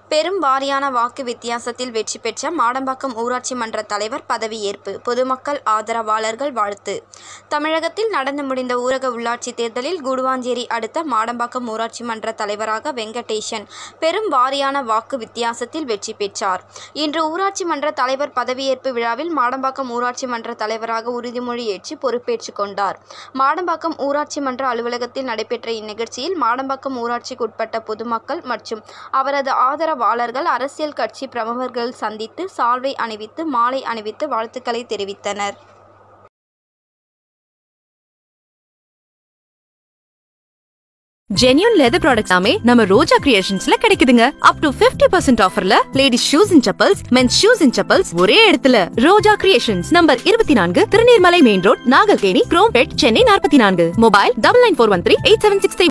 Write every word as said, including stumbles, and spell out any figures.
பெரும் வாரியான வாக்கு வித்தியாசத்தில் வெற்றி பெற்ற மாடம்பாக்கம் ஊராட்சி மன்ற தலைவர் பதவியேற்பு. பொதுமக்கள் ஆதரவாளர்கள் வாழ்த்து. தமிழகத்தில் நடந்து முடிந்த ஊரக உள்ளாட்சி தேர்தலில் கூடுவாஞ்சேரி அடுத்த மாடம்பாக்கம் ஊராட்சி மன்ற தலைவராக வெங்கடேசன் பெரும் வாரியான வாக்கு வித்தியாசத்தில் வெற்றி பெற்றார். இன்று ஊராட்சி மன்ற தலைவர் பதவியேற்பு விழாவில் மாடம்பாக்கம் ஊராட்சி மன்ற தலைவராக உறுதிமொழி ஏற்று பொறுப்பேற்றுக் கொண்டார். மாடம்பாக்கம் ஊராட்சி மன்ற அலுவலகத்தில் நடைபெற்ற இந்நிகழ்ச்சியில் மாடம்பாக்கம் ஊராட்சிக்கு உட்பட்ட பொதுமக்கள் மற்றும் அவரது ஆதரவு வாளர்கள் அரசியல் கட்சி பிரமுகர்கள் சந்தித்து சால்வை அணிவித்து மாலை அணிவித்து வாழ்த்துக்களை தெரிவித்தனர். ஜென்யூன் லெதர் ப்ராடக்ட்ஸ் ஆமே நம்ம ரோஜா கிரியேஷன்ஸ்ல கிடைக்குதுங்க. அப் டு பிப்டி பர்சன்ட் ஆஃபர்ல ladies shoes and chappals, men's shoes and chappals ஒரே இடத்துல. ரோஜா கிரியேஷன்ஸ், நம்பர் இருபத்தி நான்கு, திருநீர்மலை மெயின் ரோட், நாகர்கேணி, குரோம்பேட், சென்னை நாற்பத்தி நான்கு. Mobile double nine four one three eight seven six